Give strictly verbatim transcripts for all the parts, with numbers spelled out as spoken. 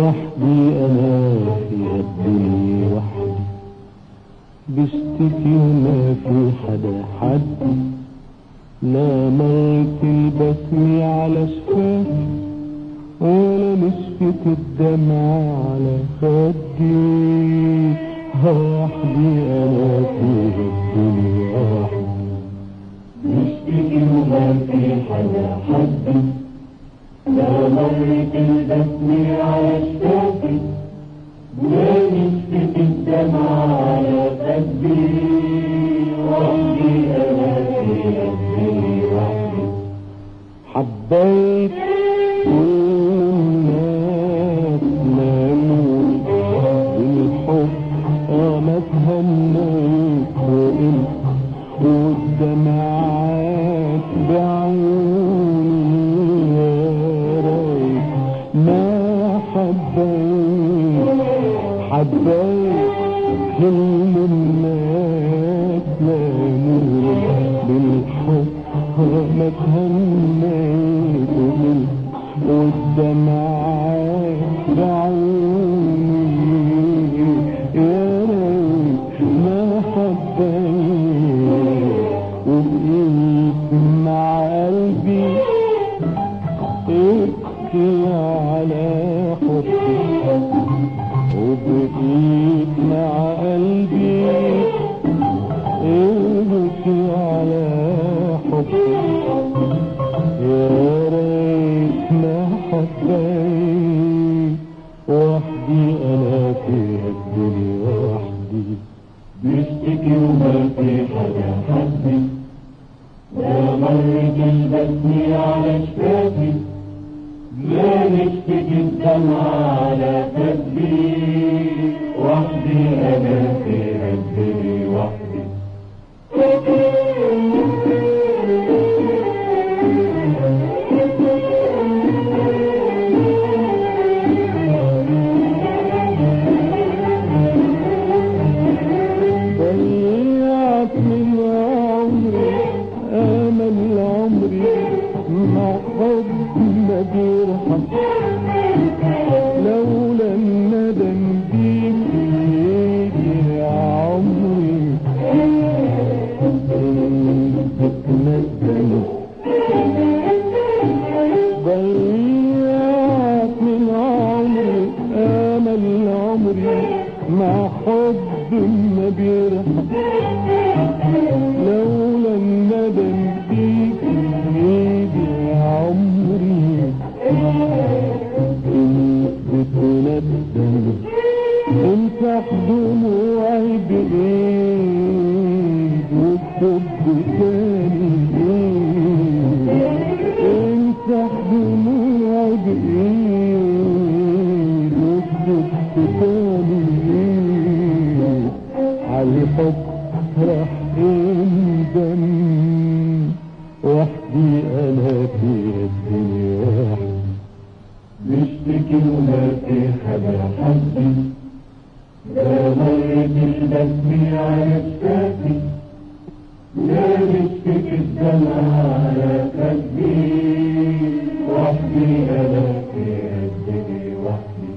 وحدي أنا في الدنيا وحدي، بشتكي وما في حدا حد، لا مرت البسمة على شفافي ولا نشفت الدمع على خدي. وحدي أنا في الدنيا وحدي، بشتكي وما في حدا حد، لا مرت البسمة على شفافي ولا نشفت الدمع على خدي. وحدي أنا في الدنيا وحدي، حبيت والناس ناموا بالحب، اه ما تهنيت وقلت والدمعات بعيوني، يا ريت ما حبيت. حبيت كل الناس ناموا بالحب، ما تهنيت وقلت والدمعات بعيوني، يا ريت ما حبيت. وبقيت مع قلبي ابكي على حبي، وبقيت مع قلبي ابكي على حبي، يا ريت ما حبيت. وحدي أنا في الدنيا وحدي، بشتكي وما في حدا حد، لا مرت البسمة على شفافي لا نشفت الدمع على خدي. وحدي أنا في الدنيا وحدي، ضيعت من عمري آمل عمري مع حب ما بيرحم، لولا الندم بيك في ايدي يا عمري بتندم. ضيعت من عمري آمل عمري مع حب ما بيرحم، لولا الندم بيك في ايدي يا عمري بتندم. امسح دموعي بايد وحب تاني ايد، امسح دموعي بايد وحب تاني ايد، عالحب راح اندم. وحدي انا في الدنيا وحدي، بشتكي وما في حدا حد، لا مرت البسمة على شفافي لا نشفت الدمع على خدي. وحدي أنا في الدنيا وحدي،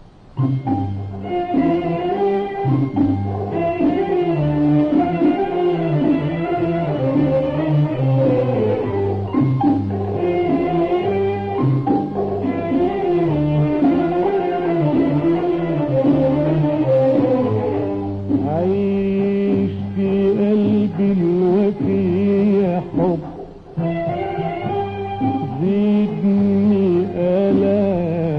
عيش في قلبي الوفي حب، زيدني آلام،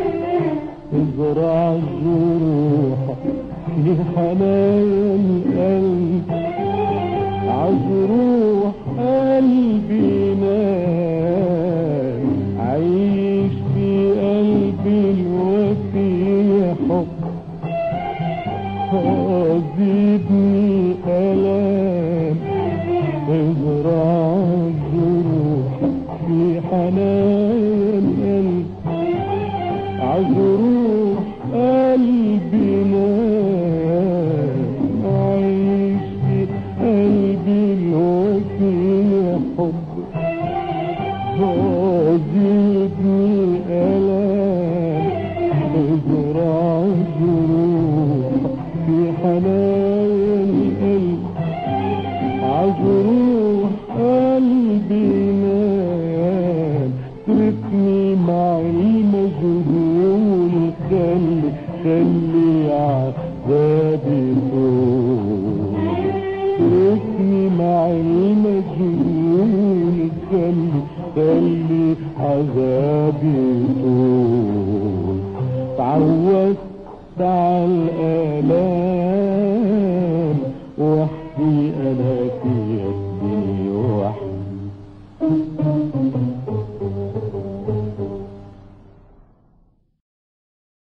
ازرع جروحك في حنان القلب، عجروح قلبي نام. عيش في قلبي الوفي حب، زيدني آلام، ازرع جروح في حنان قلب، عجروح قلبي نام. عيش في قلبي الوفي حب، زيدني آلام، خلي خلي عذابي طول تركني مع المجنون خلي خلي عذابي طول تعودت على الآلام وحدي أنا فيها